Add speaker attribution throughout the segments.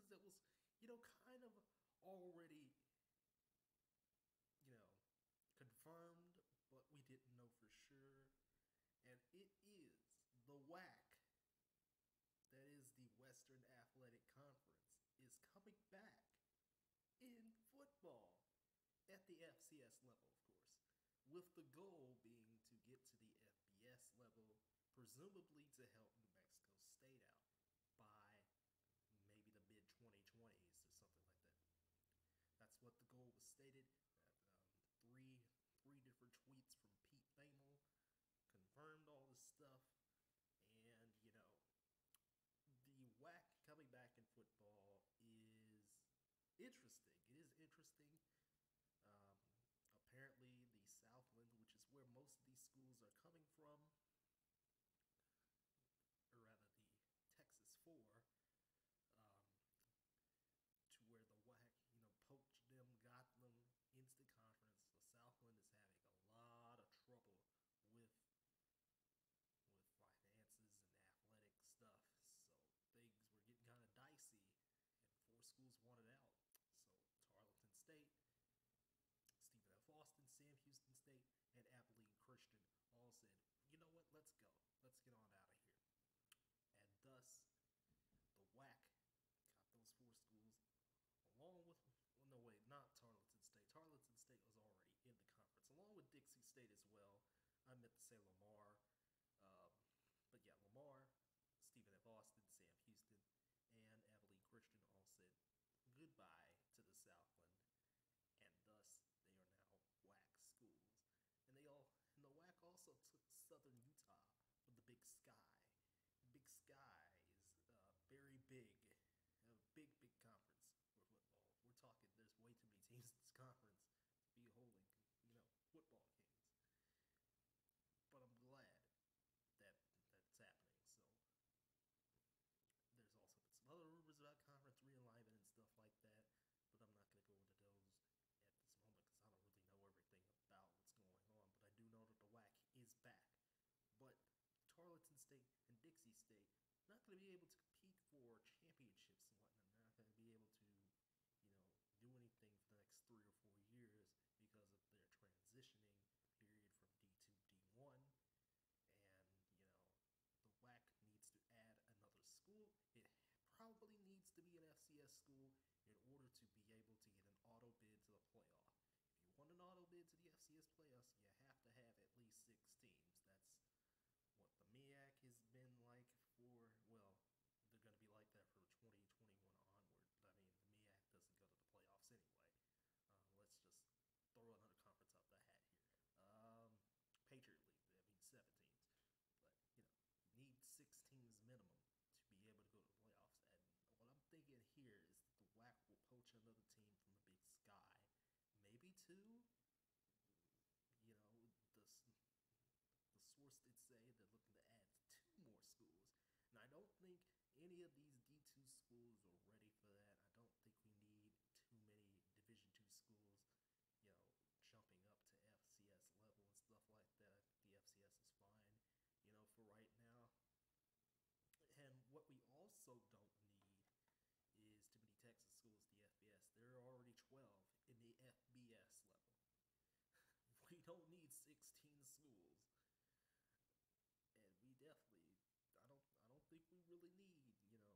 Speaker 1: that was, kind of already, you know, confirmed, but we didn't know for sure. And it is the WAC, that is the Western Athletic Conference, is coming back in football at the FCS level, of course, with the goal being to get to the FBS level, presumably to help New Mexico State out by maybe the mid 2020s or something like that. That's what the goal was stated. Three different tweets from Pete Thamel confirmed all this stuff, and the WAC coming back in football is interesting. It is interesting. Um, Apparently, the Southland, which is where most of these schools are coming from, or rather the Texas 4, um, to where the WAC, poached them, got them into the conference. The Southland is having a lot of trouble with finances and athletic stuff. So things were getting kind of dicey, and four schools wanted out. So Tarleton State, Stephen F. Austin, Sam Houston State, and Abilene Christian all said, you know what, let's go. Let's get on out of here. And thus, the WAC got those four schools along with, well, no, wait, not Tarleton State. Tarleton State was already in the conference, along with Dixie State as well. I meant to say Lamar. Um, but yeah, Lamar, Stephen F. Austin, Sam Houston, and Abilene Christian all said goodbye to the Southland, and thus they are now WAC schools. And the WAC also took Southern Utah for the Big Sky. The Big Sky is very big, a big conference for football. We're talking, there's way too many teams in this conference to be holding, football games. But I'm glad that's happening. So there's also been some other rumors about conference realignment and stuff like that, but I'm not going to go into those at this moment because I don't really know everything about what's going on. But I do know that the WAC is back. But Tarleton State and Dixie State not going to be able to compete for championships and whatnot. They're not going to be able to, do anything for the next 3 or 4 years because of their transitioning period from D2 D1. And, the WAC needs to add another school. It probably needs to be an FCS school in order to be able to get an auto bid to the playoff. If you want an auto bid to the FCS playoffs, you have to have at least 6 teams. That's what the MEAC has been like for, well, they're going to be like that for 2021 onward. But I mean, the MEAC doesn't go to the playoffs anyway. Let's just throw another conference out the hat here. Patriot League, I mean 7 teams. But, you need 6 teams minimum to be able to go to the playoffs. And what I'm thinking here is that the WAC will poach another team from the Big Sky. Maybe 2. The source did say they're looking to add 2 more schools. And I don't think any of these D2 schools are ready for that. I don't think we need too many Division 2 schools, jumping up to FCS level and stuff like that. I think the FCS is fine, for right now. And what we also don't need is too many Texas schools, the FBS. There are already 12 in the FBS level. We don't need 16 schools. And we definitely, I don't think we really need,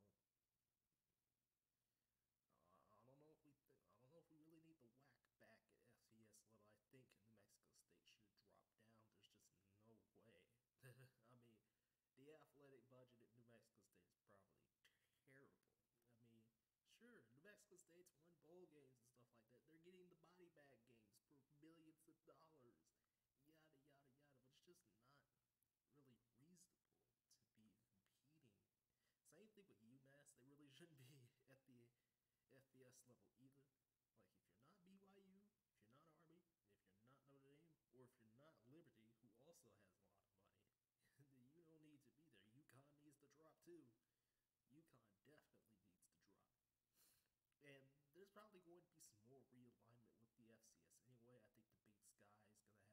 Speaker 1: I don't know if we really need the WAC back at FCS level. I think New Mexico State should drop down. There's just no way. I mean, the athletic budget at New Mexico State is probably terrible. I mean, sure, New Mexico State's won bowl games and stuff like that. They're getting the body bag games for millions of dollars. Yada, yada, yada. But it's just not really reasonable to be competing. Same thing with UMass. They really shouldn't be at the FBS level either. Like, if you're not BYU, if you're not Army, if you're not Notre Dame, or if you're not Liberty, who also has a lot of money, then you don't need to be there. UConn needs to drop too. UConn definitely needs to drop. And there's probably going to be some more realignment with the FCS anyway. I think the Big Sky is going to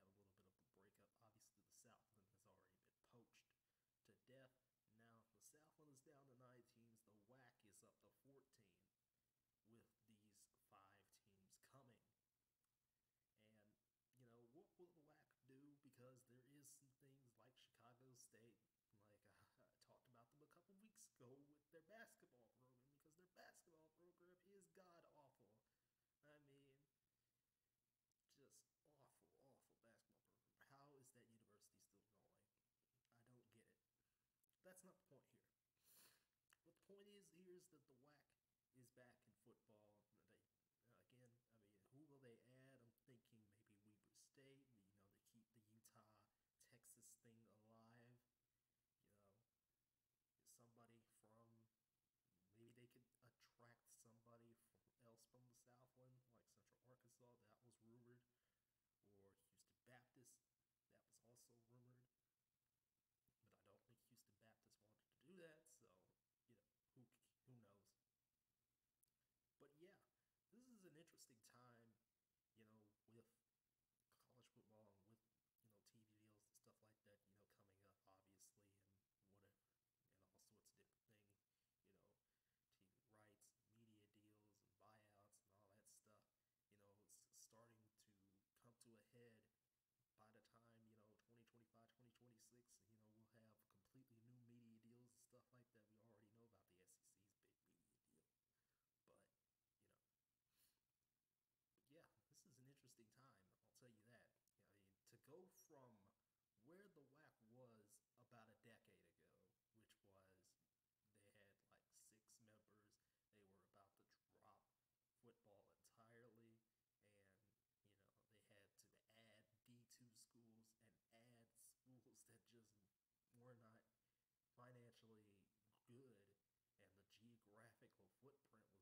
Speaker 1: because there is some things like Chicago State, like I talked about them a couple weeks ago with their basketball program, because their basketball program is god awful. I mean, just awful, awful basketball program. How is that university still going? I don't get it. That's not the point here. But the point is here is that the WAC is back in football. They again, I mean, who will they add? I'm thinking maybe Weber State. You know, to keep the Utah Texas thing alive. You know, somebody from maybe they could attract somebody from else from the Southland, like Central Arkansas. That was rumored, or Houston Baptist. That was also rumored. But I don't think Houston Baptist wanted to do that, so you know who knows. But yeah, this is an interesting time, you know, with college football and with TV deals and stuff like that, coming up obviously, and whatever, and all sorts of different things, you know, TV rights, media deals, and buyouts and all that stuff. It's starting to come to a head by the time 2025 2026, we'll have completely new media deals and stuff like that. We already know about the SEC's big media deal, but you know but yeah, this is an interesting time, I'll tell you that. I mean, to go from where the WAC was about a decade ago, which was they had like 6 members, they were about to drop football entirely, and they had to add D2 schools and add schools that just were not financially good, and the geographical footprint was